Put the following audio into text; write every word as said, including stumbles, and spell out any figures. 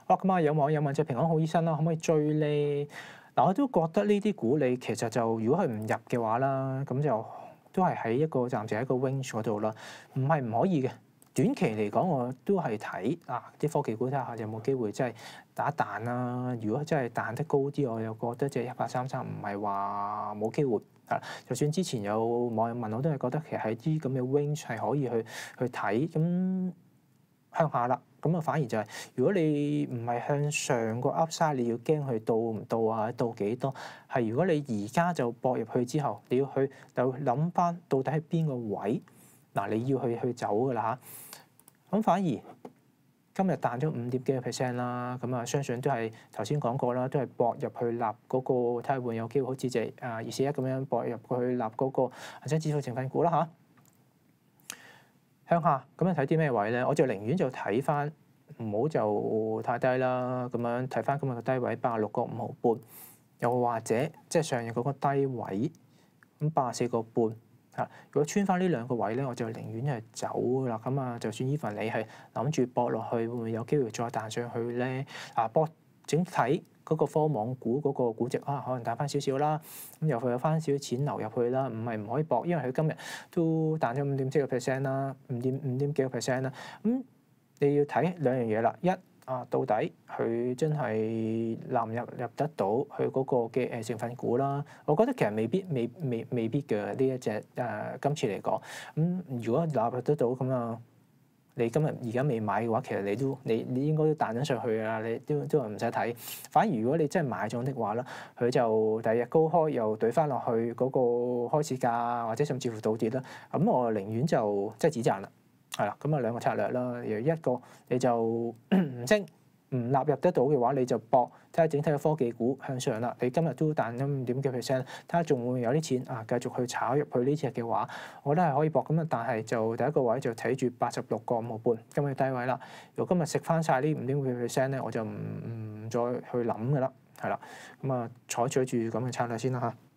哇！咁啊，有網友問隻平安好醫生啦，可唔可以追咧？嗱，我都覺得呢啲股你其實就如果佢唔入嘅話啦，咁就都係喺一個暫時喺個 range 嗰度啦，唔係唔可以嘅。短期嚟講，我都係睇啊啲科技股睇下有冇機會真係打彈啦。如果真係彈得高啲，我又覺得隻一八三三唔係話冇機會啊。就算之前有網友問我，都係覺得其實喺啲咁嘅 range 係可以去去睇咁向下啦。咁啊，反而就係、是、如果你唔係向上個 Upside，你要驚佢到唔到啊？到幾多？係如果你而家就搏入去之後，你要去就諗翻到底喺邊個位嗱，你要去去走噶啦嚇。咁反而今日彈咗五點幾個 percent 啦，咁啊相信都係頭先講過啦，都係搏入去立嗰、那個睇下會唔會有機會好似隻啊二四一咁樣搏入去立嗰個恒生指數成分股啦嚇。向下咁樣睇啲咩位咧？我就寧願就睇翻，唔好就太低啦。咁樣睇翻今日嘅低位八十六個五毫半，又或者即係上日嗰個低位咁八十四個半嚇。如果穿翻呢兩個位咧，我就寧願係走啦。咁啊，就算 even 你係諗住搏落去，會唔會有機會再彈上去咧？啊，搏整體嗰個科網股嗰個估值啊，可能彈翻少少啦，咁又會有翻少少錢流入去啦，唔係唔可以搏，因為佢今日都彈咗五點七個 percent 啦，五點五點幾個 percent 啦，咁你要睇兩樣嘢啦，一啊到底佢真係納入入得到佢嗰個嘅誒成分股啦，我覺得其實未必未未未必嘅呢一隻誒、呃、今次嚟講，咁如果納入得到咁啊。你今日而家未買嘅話，其實你都你你應該都彈咗上去啦，你都都唔使睇。反而如果你真係買咗的話咧，佢就第二日高開又懟翻落去嗰個開市價，或者甚至乎倒跌啦。咁我寧願就即係止賺啦，係啦。咁啊兩個策略啦，有一個你就唔升。唔納入得到嘅話，你就搏睇下整體嘅科技股向上啦。你今日都彈咗五點幾 percent，睇下仲會唔會有啲錢啊，繼續去炒入去呢隻嘅話，我覺得係可以搏咁啊。但係就第一個位就睇住八十六個五毫半，今日低位啦。如果今日食翻晒呢五點幾 percent 咧，我就唔唔再去諗噶啦，係啦。咁啊，採取住咁嘅策略先啦嚇。